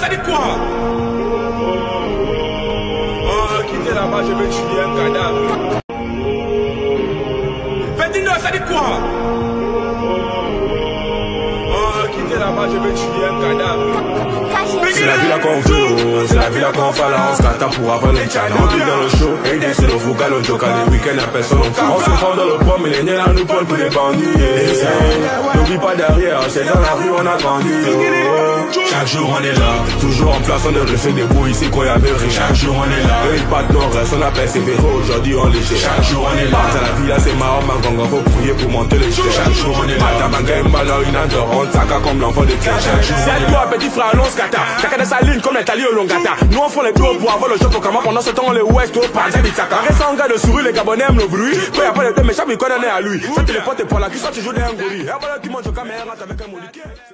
ça dit quoi? Oh, quittez là-bas, je vais tuer un cadavre. Faites-nous, ça dit quoi? Oh, quittez là-bas, je vais tuer un cadavre. C'est la vie là qu'on veut, c'est la vie là qu'on balance. Kata pour avoir les chats, on vit dans le show. Et des c'est le vocal, on joue les week-ends à personne. On se fend dans le prom, mais les nez là nous prennent pour les bandits. N'oublie pas derrière, c'est dans la rue on a grandi. Chaque jour on est là, toujours en place, on est resté debout ici quand y avait rien. Chaque jour on est là, et pas de nord, on a persévéré, aujourd'hui on léger. Chaque jour on est là, dans la vie là c'est marrant, ma gang, faut prier pour monter les cheveux. Chaque jour on est là, ta bague malheur, une adore, on t'aca comme l'enfant de clé. Chaque jour c'est toi petit frère, allons Kata. Chacun de sa ligne comme l'Italie au Longata. Nous on fait les tours pour avoir le jeu au Kama. Pendant ce temps on les ouest au Panza Bitsaka. Reste en gars de souris, les Gabonais aiment le bruit. Quand y'a pas de thème, mais chaque week-end on est à lui. Ça téléporte pour la cuisine, tu joues des ngoli. Et après tu manges au caméra avec un moliquet.